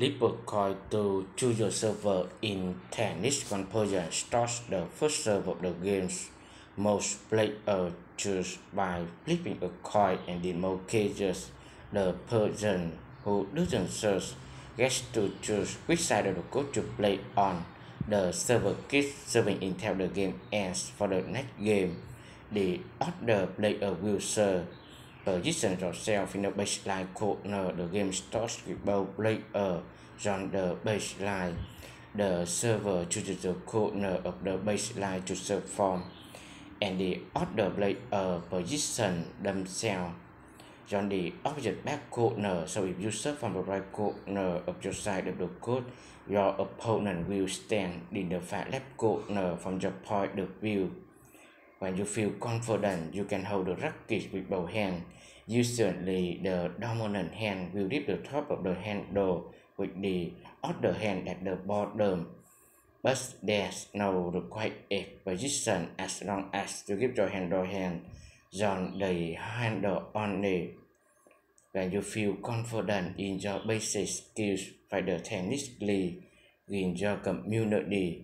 Flipper coin to choose your server in tennis composition starts the first serve of the games. Most players choose by flipping a coin, and in most cases, the person who doesn't serve gets to choose which side of the court to play on. The server keeps serving until the game ends. For the next game, the other player will serve. Position yourself in the baseline corner. The game starts with both players on the baseline. The server chooses the corner of the baseline to serve from, and the other player position themselves on the opposite back corner. So if you serve from the right corner of your side of the court, your opponent will stand in the far left corner from your point of view. When you feel confident, you can hold the racket with both hands. Usually, the dominant hand will grip the top of the handle with the other hand at the bottom. But there's no required position as long as you keep your hand on the handle only. When you feel confident in your basic skills, by the tennis league in your community.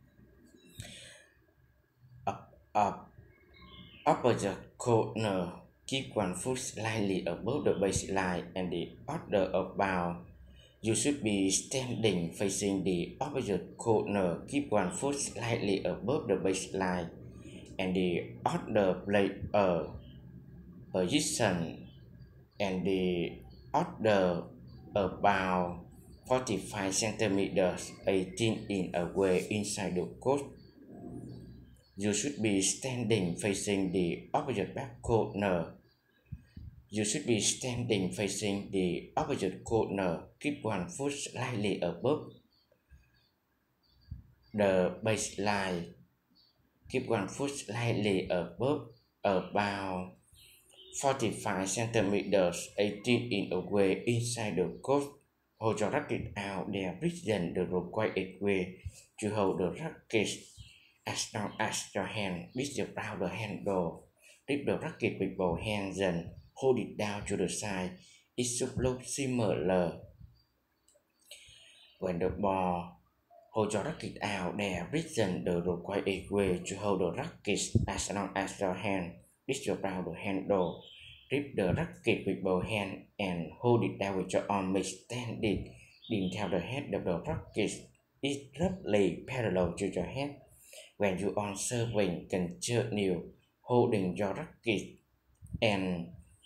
Opposite corner, keep one foot slightly above the baseline and the other about. You should be standing facing the opposite corner, keep one foot slightly above the baseline and the other player position and the other about 45 centimeters 18 inches away inside the court. You should be standing facing the opposite back corner. You should be standing facing the opposite corner. Keep one foot slightly above the baseline. Keep one foot slightly above, about 45 centimeters 18 inches away inside the court. Hold your racket out there. Present the required way to hold the racket as long as your hand reaches around the handle. Grip the racket with both hands and hold it down to the side. It should look similar. When the ball, hold your racket out there. Present the required way to hold the racket as long as your hand reaches around the handle. Grip the racket with both hands and hold it down with your arm extended until the head of the racket is roughly parallel to your head. When you are serving, continue holding your racket, and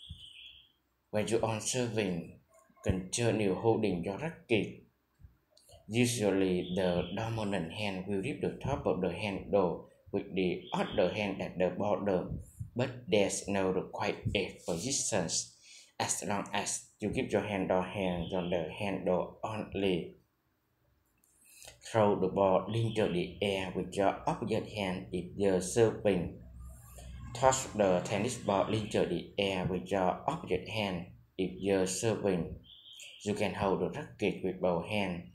when you are serving, continue holding your racket. Usually, the dominant hand will grip the top of the handle with the other hand at the bottom, but there's no required positions as long as you keep your hand on the handle only. Throw the ball into the air with your opposite hand if you're serving. Toss the tennis ball into the air with your opposite hand if you're serving. You can hold the racket with both hands.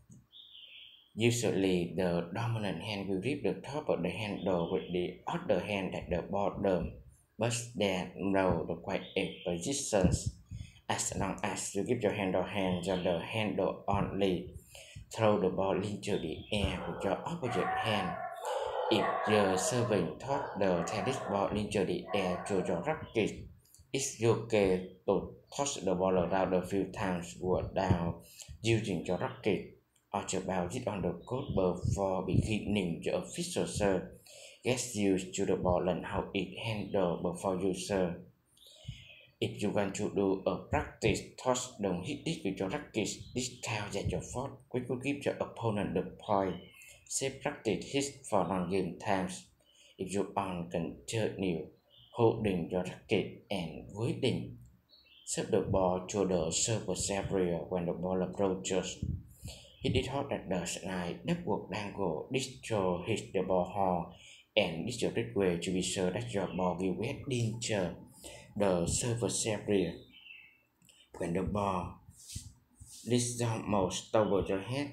Usually, the dominant hand will grip the top of the handle with the other hand at the bottom, but there are no required positions as long as you keep your hand on the handle only. Throw the ball into the air with your opposite hand. If you're serving, toss the tennis ball into the air to your racket. It's okay to toss the ball around a few times without using your racket or to bounce it on the court before beginning your official serve. Get used to the ball and how it handles before you serve. If you want to do a practice toss, don't hit it with your racket. This counts as your fault, which will give your opponent the point. Save practice hits for non-game times. If you are continue holding your racket and waiting, serve the ball to the server's area when the ball approaches. Hit it hard at the slide, backward dangle, distro hit the ball hard, and this is your great way to be sure that your ball will get into the server's area. When the ball is almost over your head,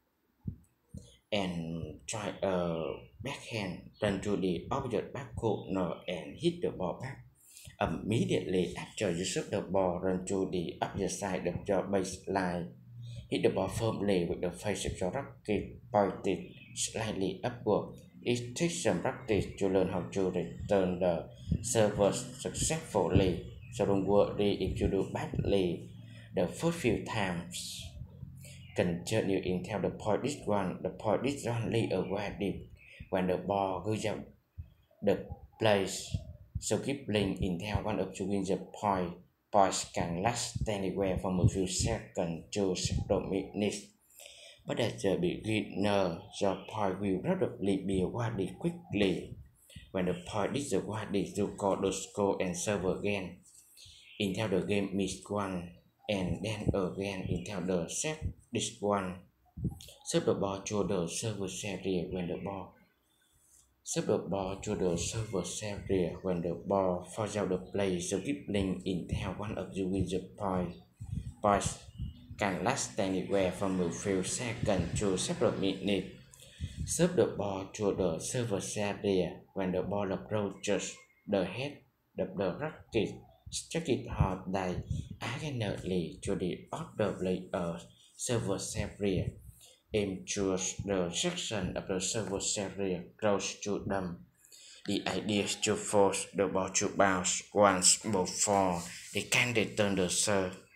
and try a backhand, run to the opposite back corner and hit the ball back. Immediately after you shoot the ball, run to the opposite side of your baseline Hit the ball firmly with the face of your racket pointed slightly upward. It takes some practice to learn how to return the serve successfully, so don't worry if you do badly the first few times. Continue until the point is only away deep when the ball goes out the place. So keep playing until one of you wins the point. Points can last anywhere from a few seconds to several minutes. But as a beginner, your point will probably be awarded quickly. When the point is awarded, you call the score and serve again until the game is won, and then again until the set is won. Serve the ball to the service area when the ball falls out of play, so keep playing until one of you wins the point. Points can last anywhere from a few seconds to several minutes. Serve the ball to the service area when the ball approaches the head of the racket. Strike it hard diagonally to the other player's service area. Aim towards the section of the service area close to them. The idea is to force the ball to bounce once before they can return the serve.